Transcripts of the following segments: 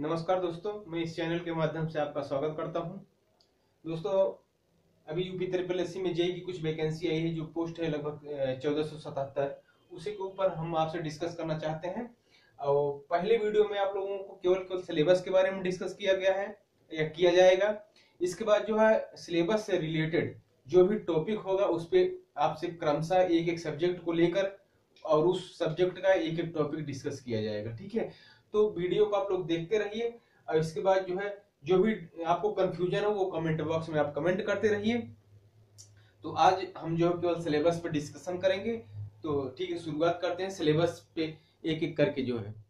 नमस्कार दोस्तों, मैं इस चैनल के माध्यम से आपका स्वागत करता हूं। दोस्तों, अभी यूपी ट्रिपल एससी में जेई की कुछ वैकेंसी आई है, जो पोस्ट है लगभग 1477। उसी के ऊपर हम आपसे डिस्कस करना चाहते हैं। और पहले वीडियो में आप लोगों को केवल सिलेबस के बारे में डिस्कस किया गया है या किया जाएगा। इसके बाद जो है सिलेबस से रिलेटेड जो भी टॉपिक होगा उस पर आपसे क्रमशः एक एक सब्जेक्ट को लेकर और उस सब्जेक्ट का एक एक टॉपिक डिस्कस किया जाएगा। ठीक है, तो वीडियो को आप लोग देखते रहिए और इसके बाद जो है जो भी आपको कंफ्यूजन हो वो कमेंट बॉक्स में आप कमेंट करते रहिए। तो आज हम जो है केवल सिलेबस पे डिस्कशन करेंगे। तो ठीक है, शुरुआत करते हैं सिलेबस पे एक एक करके जो है।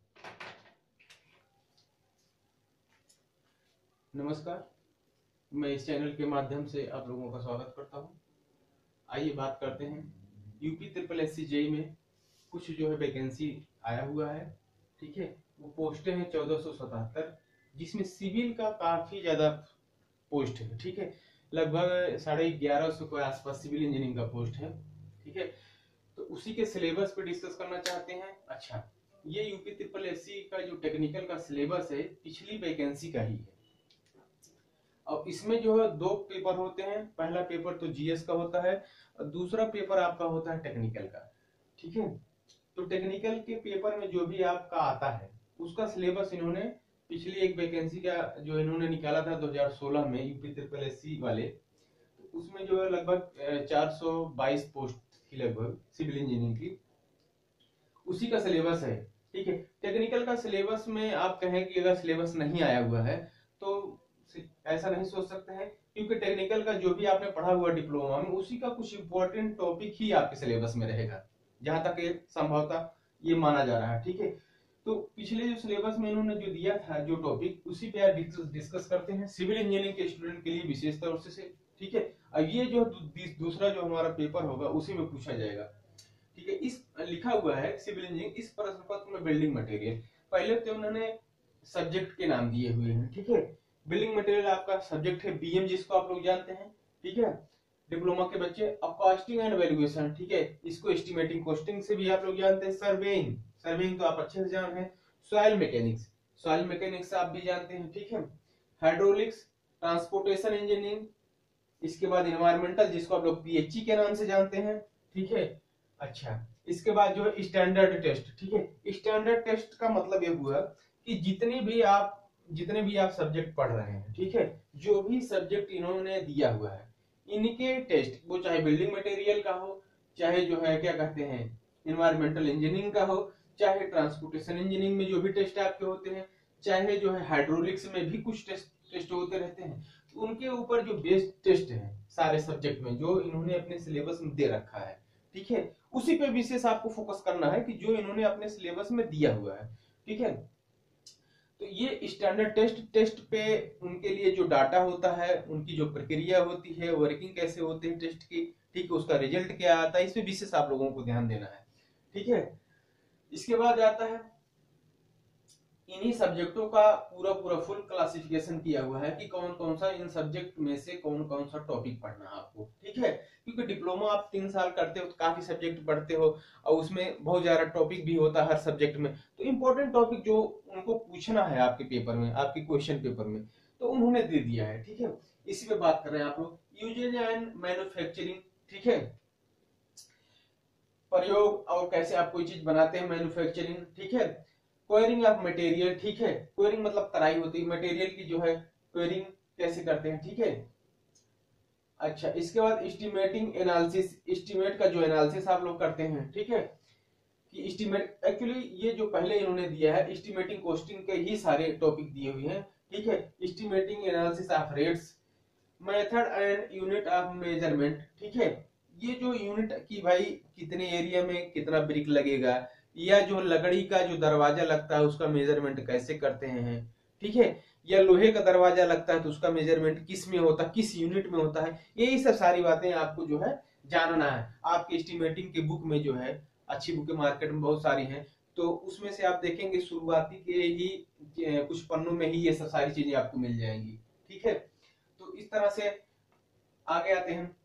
नमस्कार, मैं इस चैनल के माध्यम से आप लोगों का स्वागत करता हूं। आइए बात करते हैं यूपी ट्रिपल एससी जेई में कुछ जो है वैकेंसी आया हुआ है। ठीक है, वो पोस्टें हैं 1477, जिसमें सिविल का काफी ज्यादा पोस्ट है। ठीक है, लगभग 1150 के आसपास सिविल इंजीनियरिंग का पोस्ट है। ठीक है, तो उसी के सिलेबस पे डिस्कस करना चाहते हैं। अच्छा, ये यूपी ट्रिपल एससी का जो टेक्निकल का सिलेबस है पिछली वैकेंसी का ही है। और इसमें जो है दो पेपर होते हैं। पहला पेपर तो जीएस का होता है और दूसरा पेपर आपका होता है टेक्निकल का। ठीक है, तो टेक्निकल के पेपर में जो भी आपका आता है उसका सिलेबस इन्होंने पिछली एक वैकेंसी का जो इन्होंने निकाला था 2016 में यूपी ट्रिपल एससी वाले, तो उसमें जो है लगभग 422 पोस्ट थी लगभग सिविल इंजीनियरिंग की, उसी का सिलेबस है। ठीक है, टेक्निकल का सिलेबस में आप कहें कि अगर सिलेबस नहीं आया हुआ है तो ऐसा नहीं सोच सकते हैं, क्योंकि टेक्निकल का जो भी आपने पढ़ा हुआ डिप्लोमा में उसी का कुछ इंपॉर्टेंट टॉपिक ही आपके सिलेबस में रहेगा, जहां तक संभवतः ये माना जा रहा है। ठीक है, तो पिछले जो सिलेबस में इन्होंने जो दिया था जो टॉपिक, उसी पे आज डिस्कस करते हैं सिविल इंजीनियरिंग के स्टूडेंट के लिए विशेष तौर से। ठीक है, अब ये जो दूसरा जो हमारा पेपर होगा उसी में पूछा जाएगा। ठीक है, इस लिखा हुआ है सिविल इंजीनियरिंग इस प्रश्न पत्र में बिल्डिंग मटेरियल। पहले तो उन्होंने सब्जेक्ट के नाम दिए हुए हैं। ठीक है, बिल्डिंग मटेरियल आपका सब्जेक्ट है बीएम, जिसको आप लोग जानते हैं। ठीक है, डिप्लोमा के बच्चे। अब कॉस्टिंग एंड वैल्यूएशन, ठीक है, इसको एस्टिमेटिंग कॉस्टिंग से भी आप लोग जानते हैं। सर्वेइंग, सर्वेइंग तो आप अच्छे से जान हैं। सॉइल मैकेनिक्स, सॉइल मैकेनिक्स आप भी जानते हैं। ठीक है, हाइड्रोलिक्स, ट्रांसपोर्टेशन इंजीनियरिंग, इसके बाद इन्वायरमेंटल, जिसको आप लोग पीएचई के नाम से जानते हैं। ठीक है, अच्छा, इसके बाद जो है स्टैंडर्ड टेस्ट। ठीक है, स्टैंडर्ड टेस्ट का मतलब ये हुआ कि जितने भी आप सब्जेक्ट पढ़ रहे हैं, ठीक है, जो भी सब्जेक्ट इन्होंने दिया हुआ है इनके टेस्ट, वो चाहे बिल्डिंग मटेरियल का हो, चाहे जो है क्या कहते हैं इन्वायरमेंटल इंजीनियरिंग का हो, चाहे ट्रांसपोर्टेशन इंजीनियरिंग में जो भी टेस्ट आपके होते हैं, चाहे जो है हाइड्रोलिक्स में भी कुछ टेस्ट होते रहते हैं, तो उनके ऊपर जो बेस्ड टेस्ट है सारे सब्जेक्ट में जो इन्होंने अपने सिलेबस में दे रखा है, ठीक है, उसी पे विशेष आपको फोकस करना है कि जो इन्होंने अपने सिलेबस में दिया हुआ है। ठीक है, तो ये स्टैंडर्ड टेस्ट पे उनके लिए जो डाटा होता है, उनकी जो प्रक्रिया होती है, वर्किंग कैसे होती है टेस्ट की, ठीक है, उसका रिजल्ट क्या आता है, इस पे विशेष आप लोगों को ध्यान देना है। ठीक है, इसके बाद आता है इन्हीं सब्जेक्टों का पूरा पूरा फुल क्लासिफिकेशन किया हुआ है कि कौन कौन सा इन सब्जेक्ट में से कौन कौन सा टॉपिक पढ़ना है आपको। ठीक है, क्योंकि डिप्लोमा आप 3 साल करते हो तो काफी सब्जेक्ट पढ़ते हो और उसमें बहुत ज्यादा टॉपिक भी होता है हर सब्जेक्ट में। तो इंपॉर्टेंट टॉपिक जो उनको पूछना है आपके पेपर में, आपके क्वेश्चन पेपर में, तो उन्होंने दे दिया है। ठीक है, इसी पे बात कर रहे हैं आप लोग। यूजेज एंड मैन्युफैक्चरिंग, ठीक है, प्रयोग और कैसे आप कोई चीज बनाते हैं, मैन्युफैक्चरिंग। ठीक है, क्वेरिंग ऑफ मटेरियल, ठीक है, क्वेरिंग मतलब तराई होती है मटेरियल की, जो है क्वेरिंग कैसे करते हैं। ठीक है, अच्छा, इसके बाद एस्टिमेटिंग एनालिसिस, एस्टिमेट का जो एनालिसिस आप लोग करते हैं। ठीक है, कि एस्टिमेट एक्चुअली ये जो पहले इन्होंने दिया है एस्टिमेटिंग कॉस्टिंग के ही सारे टॉपिक दिए हुए हैं। ठीक है, estimating analysis of rates, method and unit of measurement. ठीक है, ये जो यूनिट की भाई कितने एरिया में कितना ब्रिक लगेगा, या जो लकड़ी का जो दरवाजा लगता है उसका मेजरमेंट कैसे करते हैं। ठीक है, या लोहे का दरवाजा लगता है तो उसका मेजरमेंट किस में होता है, किस यूनिट में होता है, यही सब सारी बातें आपको जो है जानना है। आपके एस्टिमेटिंग के बुक में जो है, अच्छी बुक मार्केट में बहुत सारी हैं, तो उसमें से आप देखेंगे शुरुआती के ही कुछ पन्नों में ही ये सब सारी चीजें आपको मिल जाएंगी। ठीक है, तो इस तरह से आगे आते हैं।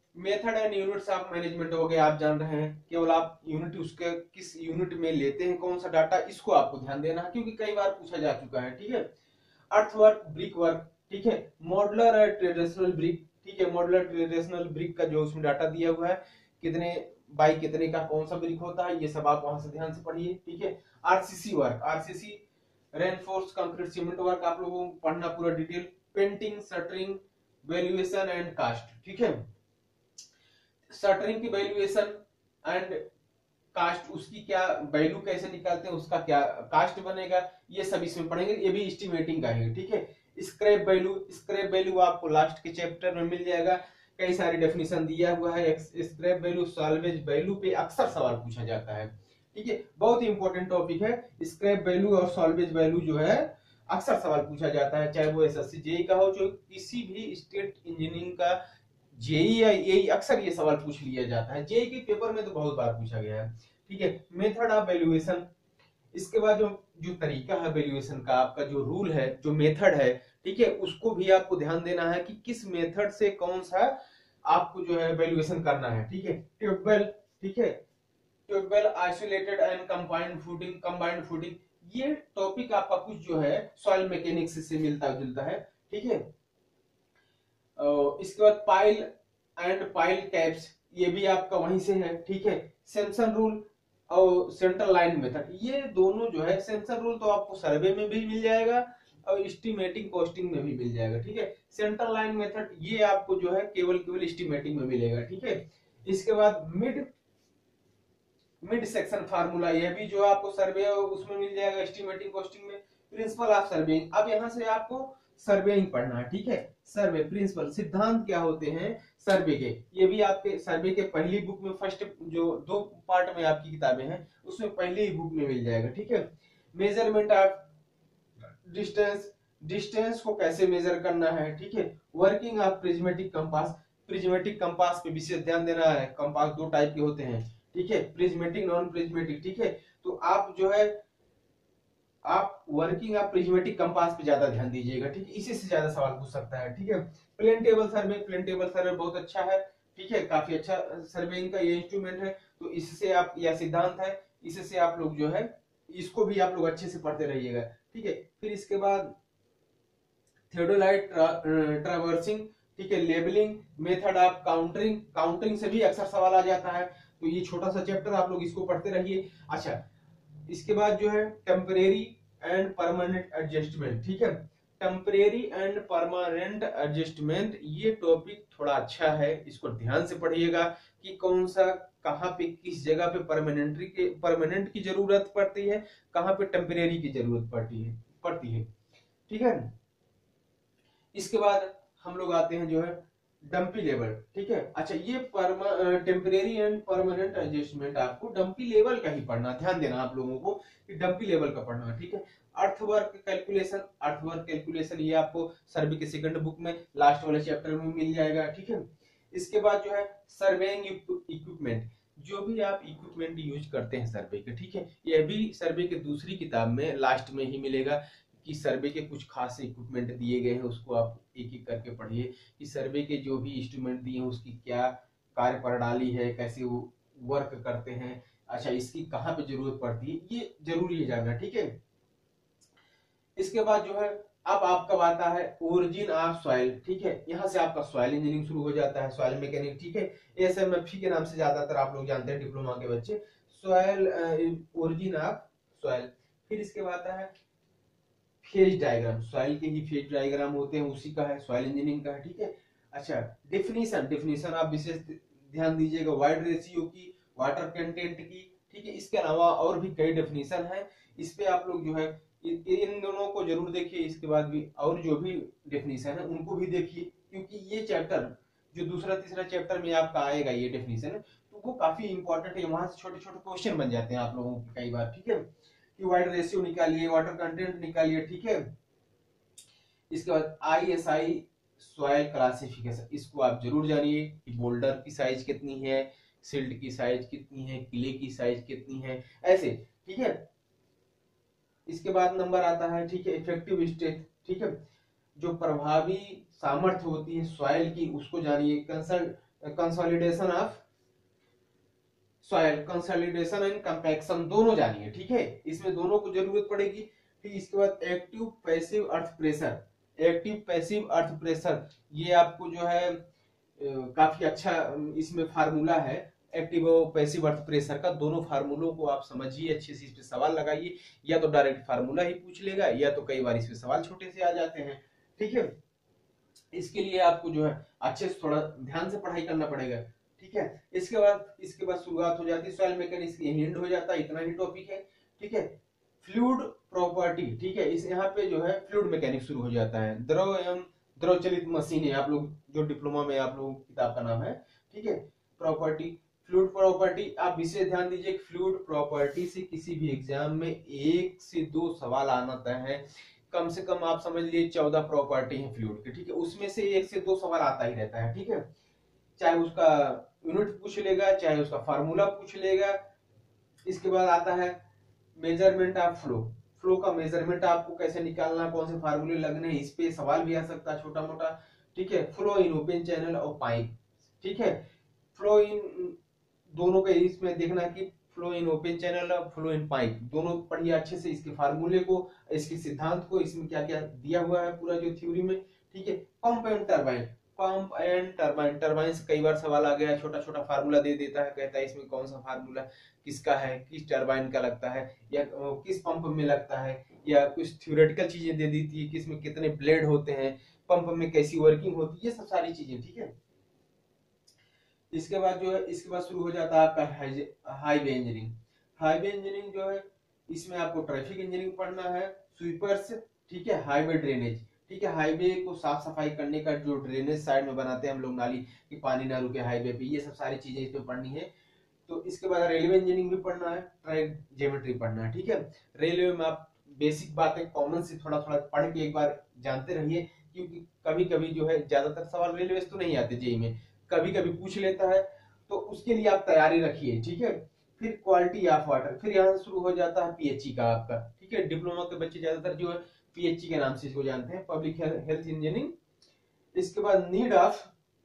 Method and units of management हो गया, आप जान रहे हैं, केवल आप यूनिट उसके किस यूनिट में लेते हैं कौन सा डाटा, इसको आपको ध्यान देना है क्योंकि कई बार पूछा जा चुका है। ठीक है, अर्थ वर्क, ब्रिक वर्क, ठीक है, मॉडुलर और ट्रेडिशनल ब्रिक, ठीक है, मॉडुलर ट्रेडिशनल ब्रिक का जो उसमें डाटा दिया हुआ है, कितने बाई कितने का कौन सा ब्रिक होता है, ये सब आप वहां से ध्यान से पढ़िए। ठीक है, RCC work, RCC reinforce concrete cement work आप लोगों को पढ़ना पूरा detail, painting, shuttering, valuation and cost. ठीक है, शटरिंग की वैल्यूएशन एंड कास्ट, उसकी क्या वैल्यू कैसे निकालते हैं, उसका क्या कास्ट बनेगा, ये सब इसमें पढ़ेंगे, ये भी एस्टिमेटिंग का है। ठीक है, स्क्रैप वैल्यू, स्क्रैप वैल्यू आपको लास्ट के चैप्टर में मिल जाएगा, कई सारी डेफिनेशन दिया हुआ है। स्क्रैप वैल्यू, सॉल्वेज वैल्यू पे अक्सर सवाल पूछा जाता है। ठीक है, बहुत ही इंपॉर्टेंट टॉपिक है स्क्रैप वैल्यू और सॉल्वेज वैल्यू जो है अक्सर सवाल पूछा जाता है, चाहे वो एसएससी जेई का हो, जो किसी भी स्टेट इंजीनियरिंग का जेई या एई, अक्सर ये सवाल पूछ लिया जाता है, जेई के पेपर में तो बहुत बार पूछा गया है। ठीक है, मेथड ऑफ वैल्यूएशन, इसके बाद जो जो तरीका है वैल्यूएशन का, आपका जो रूल है, जो मेथड है, ठीक है, उसको भी आपको ध्यान देना है कि किस मेथड से कौन सा आपको जो है वैल्यूएशन करना है। ठीक है, ट्यूबवेल, ठीक है, tubewell, isolated and combined footing, ये टॉपिक आपका कुछ जो है सॉइल मैकेनिक्स से मिलता जुलता है। ठीक है, इसके बाद पाइल एंड पाइल कैप्स, ये भी आपका वहीं से है। ठीक है, सेंसन रूल और सेंट्रल लाइन मेथड, ये दोनों जो है, सेंसन रूल तो आपको सर्वे में भी मिल जाएगा और एस्टिमेटिंग कॉस्टिंग में भी मिल जाएगा। ठीक है, सेंट्रल लाइन मेथड ये आपको जो है केवल केवल एस्टिमेटिंग में मिलेगा। ठीक है, इसके बाद मिड मिड सेक्शन फार्मूला, ये भी जो आपको सर्वे उसमें मिल जाएगा, एस्टिमेटिंग कॉस्टिंग में। प्रिंसिपल ऑफ सर्वेइंग, अब यहाँ से आपको सर्वेइंग पढ़ना है। ठीक है, सर्वे प्रिंसिपल, सिद्धांत क्या होते हैं सर्वे के, ये भी आपके सर्वे के पहली बुक में, फर्स्ट जो 2 पार्ट में आपकी किताबें हैं उसमें पहली ही बुक में मिल जाएगा। ठीक है, मेजरमेंट ऑफ डिस्टेंस, डिस्टेंस को कैसे मेजर करना है। ठीक है, working of prismatic compass, prismatic compass पे विशेष ध्यान देना है, कंपास 2 टाइप के होते हैं। ठीक है, प्रिज्मेटिक, नॉन प्रिज्मेटिक। ठीक है, तो आप जो है आप वर्किंग आप प्रिज्मेटिक कंपास पे ज्यादा ध्यान दीजिएगा। ठीक है, इसी से ज्यादा सवाल पूछ सकता है। ठीक है, plane table survey, plane table survey बहुत अच्छा है। ठीक है, काफी अच्छा सर्वेइंग का ये इंस्ट्रूमेंट है, तो इससे आप, या सिद्धांत है, इससे आप लोग जो है इसको भी आप लोग अच्छे से पढ़ते रहिएगा। ठीक है, फिर इसके बाद थियोडोलाइट ट्रावर्सिंग, ठीक है, levelling, method of contouring, contouring से भी अक्सर सवाल आ जाता है, तो ये छोटा सा चैप्टर आप लोग इसको पढ़ते रहिए। अच्छा, इसके बाद जो है टेम्परेरी एंड परमानेंट एडजस्टमेंट। ठीक है, टेम्परेरी एंड परमानेंट एडजस्टमेंट, ये टॉपिक थोड़ा अच्छा है, इसको ध्यान से पढ़िएगा कि कौन सा कहाँ पे किस जगह पे परमानेंट की जरूरत पड़ती है, कहाँ पे टेम्परेरी की जरूरत पड़ती है। ठीक है, इसके बाद हम लोग आते हैं जो है डंपी लेवल। ठीक है, अच्छा, ये टेम्परेरी एंड परमानेंट एडजस्टमेंट आपको डंपी लेवल का ही पढ़ना, ध्यान देना आप लोगों को कि डंपी लेवल का पढ़ना। ठीक है, अर्थवर्क कैलकुलेशन, अर्थवर्क कैलकुलेशन ये आपको सर्वे के सेकंड बुक में लास्ट वाले चैप्टर में मिल जाएगा। ठीक है, इसके बाद जो है सर्वेइंग इक्विपमेंट, जो भी आप इक्विपमेंट यूज करते हैं सर्वे के, ठीक है, ये भी सर्वे के दूसरी किताब में लास्ट में ही मिलेगा कि सर्वे के कुछ खास इक्विपमेंट दिए गए हैं, उसको आप एक एक करके पढ़िए कि सर्वे के जो भी इंस्ट्रूमेंट दिए हैं उसकी क्या कार्य प्रणाली है, कैसे वो वर्क करते हैं, अच्छा इसकी कहाँ पे जरूरत पड़ती है, ये जरूरी है जानना। ठीक है, इसके बाद जो है अब आपका आता है ओरिजिन ऑफ सॉइल। ठीक है, यहाँ से आपका सॉइल इंजीनियरिंग शुरू हो जाता है, सॉइल मैकेनिक। ठीक है, एसएमएफई के नाम से ज्यादातर आप लोग जानते हैं डिप्लोमा के बच्चे, सॉइल ओरिजिन ऑफ सॉइल। फिर इसके बाद आता है फेज डायग्राम, सॉइल के ही फेज डायग्राम होते हैं, उसी का है, सॉइल इंजीनियरिंग का है। ठीक है, अच्छा, डेफिनेशन आप विशेष ध्यान दीजिएगा, वाइड रेशियो की, वाटर कंटेंट की। ठीक है, इसके अलावा और भी कई डेफिनेशन है, इस पे आप लोग जो है इन दोनों को जरूर देखिए, इसके बाद भी और जो भी डेफिनेशन है उनको भी देखिए, क्योंकि ये चैप्टर जो दूसरा तीसरा चैप्टर में आपका आएगा ये डेफिनेशन है, तो वो काफी इंपॉर्टेंट है, वहां से छोटे छोटे क्वेश्चन बन जाते हैं आप लोगों के कई बार। ठीक है, कि वाइड रेशियो निकालिए, वाटर कंटेंट निकालिए। ठीक है, इसके बाद आईएसआई सॉइल क्लासिफिकेशन, इसको आप जरूर जानिए कि बोल्डर की साइज कितनी है, सिल्ट की साइज कितनी है, क्ले की साइज कितनी है, ऐसे। ठीक है, इसके बाद नंबर आता है, ठीक है, इफेक्टिव स्ट्रेंथ। ठीक है, जो प्रभावी सामर्थ्य होती है सॉइल की, उसको जानिए। Consolidation of soil, consolidation and compaction दोनों जानिए, ठीक है, इसमें दोनों को जरूरत पड़ेगी। फिर इसके बाद active passive earth pressure, active passive earth pressure, ये आपको जो है काफी अच्छा इसमें फार्मूला है एक्टिव और पैसिव अर्थ प्रेशर का। दोनों फार्मूलों को आप समझिए अच्छे से, इस पे सवाल लगाइए, या तो डायरेक्ट फार्मूला ही पूछ लेगा या तो कई बार इसमें सवाल छोटे से आ जाते हैं, ठीक है। इसके लिए आपको जो है अच्छे से थोड़ा ध्यान से पढ़ाई करना पड़ेगा, ठीक है। इसके बाद शुरुआत हो जाती है सॉइल मैकेनिक्स, एंड हो जाता है, इतना ही टॉपिक है, ठीक है। फ्लूइड प्रॉपर्टी, ठीक है, इस यहाँ पे जो है फ्लूइड मैकेनिक्स शुरू हो जाता है। द्रव एवं द्रव चलित मशीन है, आप लोग जो डिप्लोमा में आप लोगों की किताब का नाम है, ठीक है। प्रॉपर्टी, फ्लूइड प्रॉपर्टी, आप विशेष ध्यान दीजिए, फ्लूइड प्रॉपर्टी से किसी भी एग्जाम में 1 से 2 सवाल आना तय है। कम से कम आप समझ लीजिए 14 प्रॉपर्टी है फ्लूइड की, ठीक है, उसमें से 1 से 2 सवाल आता ही रहता है, ठीक है। चाहे उसका यूनिट पूछ लेगा, चाहे उसका फार्मूला पूछ लेगा। इसके बाद आता है मेजरमेंट ऑफ फ्लो, फ्लो का मेजरमेंट आपको कैसे निकालना, कौन से फार्मूले लगने हैं, इस पे सवाल भी आ सकता है छोटा मोटा, ठीक है। फ्लो इन ओपन चैनल और पाइप, ठीक है, फ्लो इन दोनों के इसमें देखना कि फ्लो इन ओपन चैनल और फ्लो इन पाइप दोनों पढ़िए अच्छे से, इसके फार्मूले को, इसके सिद्धांत को, इसमें क्या क्या दिया हुआ है पूरा जो थ्योरी में, ठीक है। Pump and turbine, pump and turbine, turbine से कई बार सवाल आ गया, छोटा छोटा फार्मूला दे देता है, कहता है इसमें कौन सा फार्मूला किसका है, किस टरबाइन का लगता है, या किस पंप में लगता है, या कुछ थ्योरेटिकल चीजें दे दी थी कि इसमें कितने ब्लेड होते हैं, पंप में कैसी वर्किंग होती है, ये सब सारी चीजें, ठीक है। इसके बाद जो है, इसके बाद शुरू हो जाता है आपका हाईवे इंजीनियरिंग। हाईवे इंजीनियरिंग जो है, इसमें आपको ट्रैफिक इंजीनियरिंग पढ़ना है, स्वीपर्स, ठीक है, हाईवे ड्रेनेज, ठीक है, हाईवे को साफ सफाई करने का जो ड्रेनेज साइड में बनाते हैं हम लोग नाली कि पानी ना रुके हाईवे पे, ये सब सारी चीजें इसमें पढ़नी है। तो इसके बाद रेलवे इंजीनियरिंग भी पढ़ना है, ट्रैक ज्योमेट्री पढ़ना है, ठीक है। रेलवे में आप बेसिक बातें कॉमन से थोड़ा थोड़ा पढ़ के एक बार जानते रहिए, क्योंकि कभी कभी जो है ज्यादातर सवाल रेलवे से तो नहीं आते जेई में, कभी कभी पूछ लेता है, तो उसके लिए आप तैयारी रखिए, ठीक है। फिर क्वालिटी ऑफ वाटर, फिर यहाँ से शुरू हो जाता है पीएचई का आपका, ठीक है। डिप्लोमा के बच्चे ज्यादातर जो है पीएचई के नाम से इसको जानते हैं, पब्लिक हेल्थ इंजीनियरिंग। इसके बाद नीड ऑफ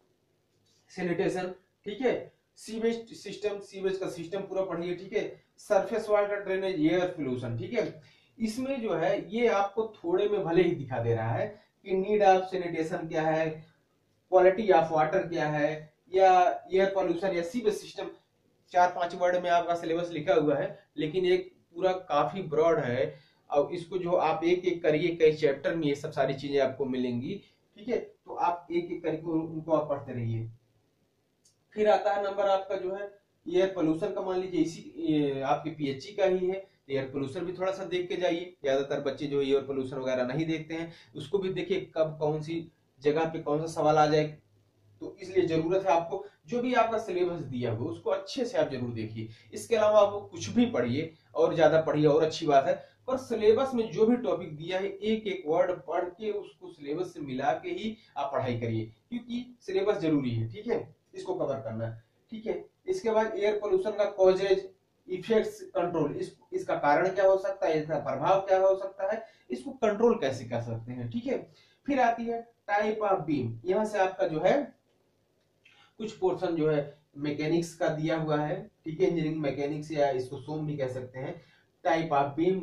सैनिटेशन, ठीक है, सीवेज सिस्टम, सीवेज का सिस्टम पूरा पढ़िए, ठीक है। Surface water drainage, air pollution, ठीक है। इसमें जो है ये आपको थोड़े में भले ही दिखा दे रहा है कि नीड ऑफ सैनिटेशन क्या है, क्वालिटी ऑफ वाटर क्या है, या एयर पोल्यूशन या सीवेज सिस्टम, 4-5 वर्ड में आपका सिलेबस लिखा हुआ है, लेकिन एक पूरा काफी ब्रॉड है। और इसको जो आप एक एक करिए, कई चैप्टर में ये सब सारी चीजें आपको मिलेंगी, ठीक है। तो आप एक एक करके उनको आप पढ़ते रहिए। फिर आता है नंबर आपका जो है एयर पोल्यूशन का, मान लीजिए इसी आपके पीएचई का ही है, एयर पोल्यूशन भी थोड़ा सा देख के जाइए। ज्यादातर बच्चे जो एयर पोल्यूशन वगैरह नहीं देखते हैं, उसको भी देखिए कब कौन सी जगह पे कौन सा सवाल आ जाए। तो इसलिए जरूरत है आपको जो भी आपका सिलेबस दिया हुआ उसको अच्छे से आप जरूर देखिए। इसके अलावा आप कुछ भी पढ़िए और ज्यादा पढ़िए और अच्छी बात है, पर सिलेबस में जो भी टॉपिक दिया है एक एक वर्ड पढ़ के उसको सिलेबस से मिला के ही आप पढ़ाई करिए, क्योंकि सिलेबस जरूरी है, ठीक है, इसको कवर करना है, ठीक है। इसके बाद एयर पोल्यूशन का कॉजेज, इफेक्ट्स, कंट्रोल, इसका कारण क्या हो सकता है, इसका प्रभाव क्या हो सकता है, इसको कंट्रोल कैसे कर सकते हैं, ठीक है। फिर आती है टाइप ऑफ बीम, यहां से आपका जो है कुछ पोर्शन जो है मैकेनिक्स का दिया हुआ है, ठीक है, इंजीनियरिंग मैकेनिक्स या इसको सोम भी कह सकते हैं। टाइप ऑफ बीम,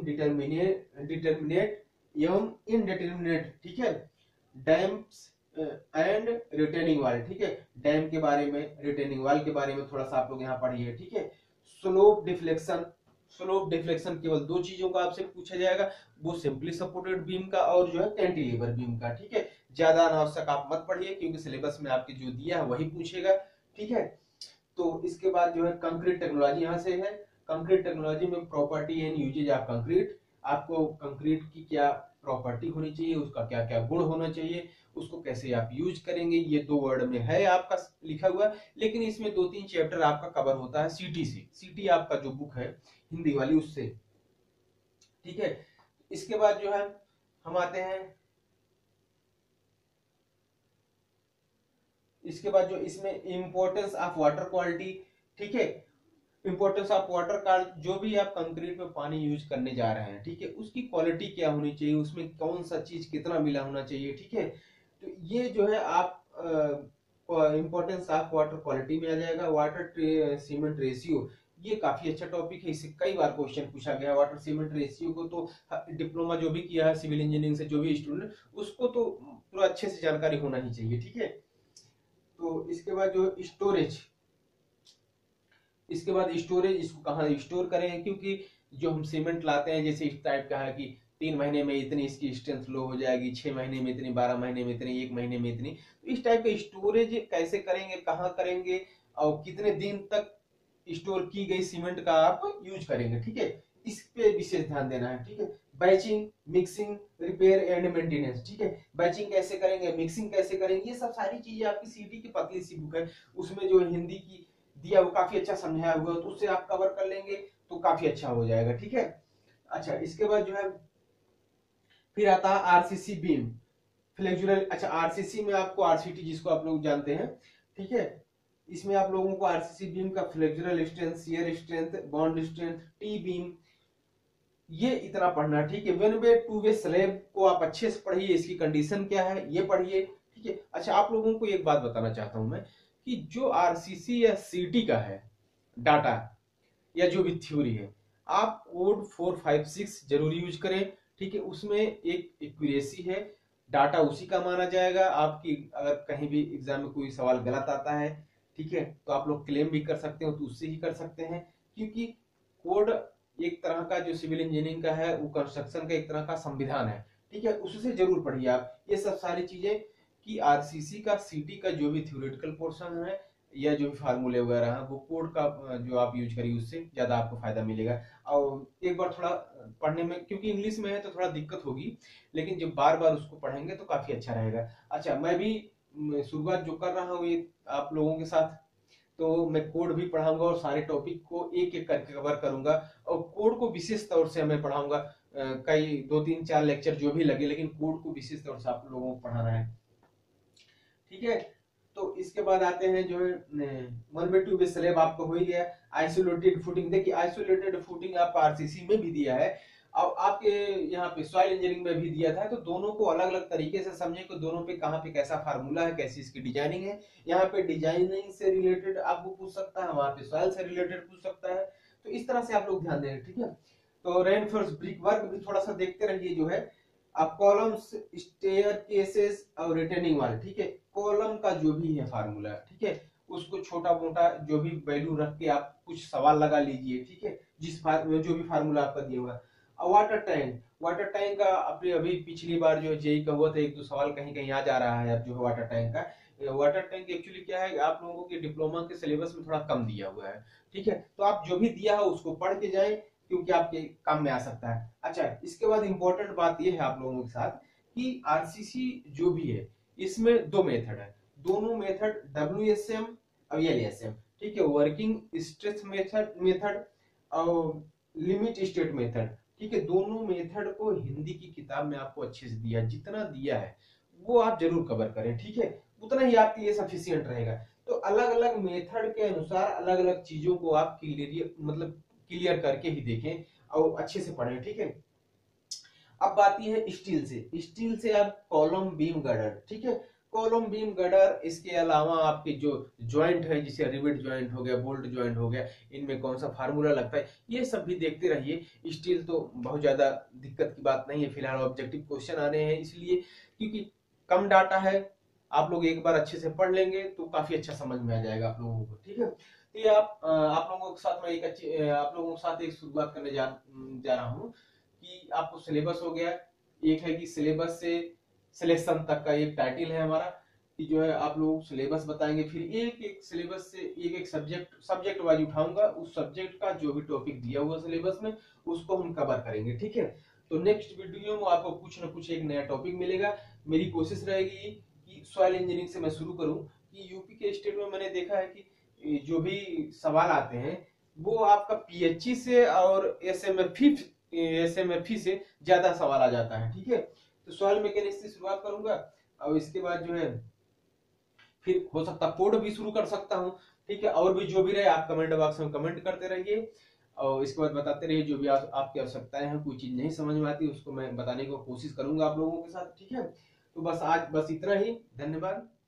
डिटर्मिनेट एवं इनडिटर्मिनेट, ठीक है। डैम्प्स एंड रिटेनिंग वाल, ठीक है, डैम के बारे में, रिटेनिंग वाल के बारे में थोड़ा सा आप लोग यहाँ पढ़िए, ठीक है। स्लोप डिफ्लेक्शन, स्लोप डिफ्लेक्शन केवल 2 चीजों का आपसे पूछा जाएगा, वो सिंपली सपोर्टेड बीम का और जो है कैंटिलीवर बीम का, ठीक है। ज्यादा अनावश्यक आप मत पढ़िए, क्योंकि सिलेबस में आपके जो दिया है वही पूछेगा, ठीक है। तो इसके बाद जो है कंक्रीट टेक्नोलॉजी यहाँ से है। कंक्रीट टेक्नोलॉजी में property and uses of concrete, आपको कंक्रीट की क्या प्रॉपर्टी होनी चाहिए, उसका क्या क्या गुण होना चाहिए, उसको कैसे आप यूज करेंगे, ये 2 वर्ड में है आपका लिखा हुआ। लेकिन इसमें 2-3 चैप्टर आपका कवर होता है सीटी से, सीटी आपका जो बुक है हिंदी वाली उससे, ठीक है। इसके बाद जो है हम आते हैं, इसके बाद जो इसमें इंपॉर्टेंस ऑफ वाटर क्वालिटी, ठीक है, इंपॉर्टेंस ऑफ वाटर का, जो भी आप कंक्रीट में पानी यूज करने जा रहे हैं, ठीक है, उसकी क्वालिटी क्या होनी चाहिए, उसमें कौन सा चीज कितना मिला होना चाहिए, ठीक है। तो ये जो है आप इंपॉर्टेंस ऑफ वाटर क्वालिटी में आ जाएगा। वाटर सीमेंट रेशियो, ये काफी अच्छा टॉपिक है, इससे कई बार क्वेश्चन पूछा गया। वाटर सीमेंट रेशियो को तो डिप्लोमा जो भी किया है सिविल इंजीनियरिंग से जो भी स्टूडेंट, उसको तो पूरा अच्छे से जानकारी होना ही चाहिए, ठीक है। तो इसके बाद जो स्टोरेज, इसके बाद स्टोरेज, इसको कहाँ स्टोर करें, क्योंकि जो हम सीमेंट लाते हैं जैसे इस टाइप का है कि 3 महीने में इतनी इसकी स्ट्रेंथ लो हो जाएगी, 6 महीने में इतनी, 12 महीने में इतनी, 1 महीने में इतनी, तो इस टाइप का स्टोरेज कैसे करेंगे, कहाँ करेंगे और कितने दिन तक स्टोर की गई सीमेंट का आप यूज करेंगे, ठीक है, इस पे विशेष ध्यान देना है, ठीक है। Batching, mixing, repair and maintenance, ठीक है। बैचिंग कैसे करेंगे, मिक्सिंग कैसे करेंगे, ये सब सारी चीजें आपकी सीटी की पतली सी बुक है, उसमें जो हिंदी की दिया वो काफी अच्छा समझाया हुआ है, तो उससे आप कवर कर लेंगे तो काफी अच्छा हो जाएगा, ठीक है। अच्छा, इसके बाद जो है फिर आता है आरसीसी बीम, फ्लेक्सुरल। अच्छा, आरसीसी में आपको आरसीटी जिसको आप लोग जानते हैं, ठीक है, इसमें आप लोगों को आरसीसी बीम का flexural strength, shear strength, bond strength, T beam, ये इतना पढ़ना, ठीक है। One way two way slab को आप अच्छे से पढ़िए, इसकी कंडीशन क्या है ये पढ़िए, ठीक है। अच्छा, आप लोगों को एक बात बताना चाहता हूं मैं कि जो आरसीसी या सीटी का है डाटा या जो भी थ्योरी है, आप कोड 456 जरूर यूज करें, ठीक है। उसमें एक एक्यूरेसी है, डाटा उसी का माना जाएगा। आपकी अगर कहीं भी एग्जाम में कोई सवाल गलत आता है, ठीक है, तो आप लोग क्लेम भी कर सकते हो, तो उससे ही कर सकते हैं, क्योंकि कोड एक तरह का जो सिविल इंजीनियरिंग का है वो कंस्ट्रक्शन का एक तरह का संविधान है, ठीक है, उससे जरूर पढ़िए आप ये सब सारी चीजें कि आरसीसी का, सीटी का जो भी थ्योरेटिकल पोर्शन है या जो भी फार्मूले वगैरह है वो कोड का जो आप यूज करिए, उससे ज्यादा आपको फायदा मिलेगा। और एक बार थोड़ा पढ़ने में, क्योंकि इंग्लिश में है तो थोड़ा दिक्कत होगी, लेकिन जब बार बार उसको पढ़ेंगे तो काफी अच्छा रहेगा। अच्छा, मैं भी शुरुआत जो कर रहा हूँ ये आप लोगों के साथ, तो मैं कोड भी पढ़ाऊंगा और सारे टॉपिक को एक एक करके कवर करूंगा, और कोड को विशेष तौर से मैं पढ़ाऊंगा। कई 2 3 4 लेक्चर जो भी लगे, लेकिन कोड को विशेष तौर से आप लोगों को पढ़ाना है, ठीक है। तो इसके बाद आते हैं जो है 1/2 स्लैब आपको हो ही गया। आइसोलेटेड फुटिंग, देखिए आइसोलेटेड फुटिंग आपका आरसीसी में भी दिया है और आपके यहाँ पे सॉइल इंजीनियरिंग में भी दिया था, तो दोनों को अलग अलग तरीके से समझे कि दोनों पे कहाँ पे कैसा फार्मूला है, कैसी इसकी डिजाइनिंग है। यहाँ पे डिजाइनिंग से रिलेटेड आपको पूछ सकता है, वहां पे सॉइल से रिलेटेड पूछ सकता है, तो इस तरह से आप लोग ध्यान देंगे, ठीक है। तो रेनफोर्स ब्रिक वर्क भी थोड़ा सा देखते रहिए, जो है आप कॉलम्स, स्टेयर केसेस और रिटेनिंग वाल, ठीक है। कॉलम का जो भी है फार्मूला, ठीक है, उसको छोटा मोटा जो भी वैल्यू रख के आप कुछ सवाल लगा लीजिए, ठीक है, जो भी फार्मूला आपका दिया हुआ है। वाटर टैंक, वाटर टैंक का अपने अभी पिछली बार जो जेई का हुआ था, 1 2 सवाल कहीं कहीं आ जा रहा है अब जो है वाटर टैंक का। वाटर टैंक एक्चुअली क्या है, आप लोगों के डिप्लोमा के सिलेबस में थोड़ा कम दिया हुआ है, ठीक है, तो आप जो भी दिया है उसको पढ़ के जाएं, क्योंकि आपके काम में आ सकता है। अच्छा, इसके बाद इंपॉर्टेंट बात यह है आप लोगों के साथ कि आरसीसी जो भी है इसमें 2 मेथड है, दोनों मेथड WSM और LSM, ठीक है, वर्किंग स्ट्रेस मेथड और लिमिट स्टेट मेथड, ठीक है। दोनों मेथड को हिंदी की किताब में आपको अच्छे से दिया, जितना दिया है वो आप जरूर कवर करें, ठीक है, उतना ही आपके लिए सफिशियंट रहेगा। तो अलग अलग मेथड के अनुसार अलग अलग चीजों को आप क्लियर करके ही देखें और अच्छे से पढ़ें, ठीक है। अब बात यह है स्टील से, स्टील से आप कॉलम बीम गर्डर, ठीक है, कॉलम बीम गर्डर, इसके अलावा आपके जो ज्वाइंट है जैसे रिवेट ज्वाइंट हो गया, बोल्ट ज्वाइंट हो गया, इनमें कौन सा फार्मूला लगता है, ये सब भी देखते रहिए। स्टील तो बहुत ज्यादा दिक्कत की बात नहीं है, फिलहाल ऑब्जेक्टिव क्वेश्चन आने हैं, इसलिए क्योंकि कम डाटा है, आप लोग एक बार अच्छे से पढ़ लेंगे तो काफी अच्छा समझ में आ जाएगा आप लोगों को, ठीक है। तो ये आप लोगों के साथ मैं एक अच्छी आप लोगों के साथ एक शुरुआत करने जा रहा हूँ कि आपको सिलेबस हो गया, एक है कि सिलेबस से सिलेक्शन तक का एक टाइटल है हमारा कि जो है आप लोग सिलेबस बताएंगे, फिर एक एक सिलेबस से एक एक सब्जेक्ट वाइज उठाऊंगा, उस सब्जेक्ट का जो भी टॉपिक दिया हुआ सिलेबस में उसको हम कवर करेंगे, ठीक है। तो नेक्स्ट वीडियो में आपको कुछ ना कुछ एक नया टॉपिक मिलेगा। मेरी कोशिश रहेगी कि सॉइल इंजीनियरिंग से मैं शुरू करूं, कि यूपी के स्टेट में मैंने देखा है कि जो भी सवाल आते हैं वो आपका पीएचई से और एसएमएफई से ज्यादा सवाल आ जाता है, ठीक है। तो सॉइल मैकेनिक्स से शुरुआत करूंगा और इसके बाद जो है फिर हो सकता कोड भी शुरू कर सकता हूँ, ठीक है। और भी जो भी रहे आप कमेंट बॉक्स में कमेंट करते रहिए और इसके बाद बताते रहिए जो भी आपकी आवश्यकताएं हैं, कोई चीज नहीं समझ में आती उसको मैं बताने की कोशिश करूंगा आप लोगों के साथ, ठीक है। तो बस आज बस इतना ही, धन्यवाद।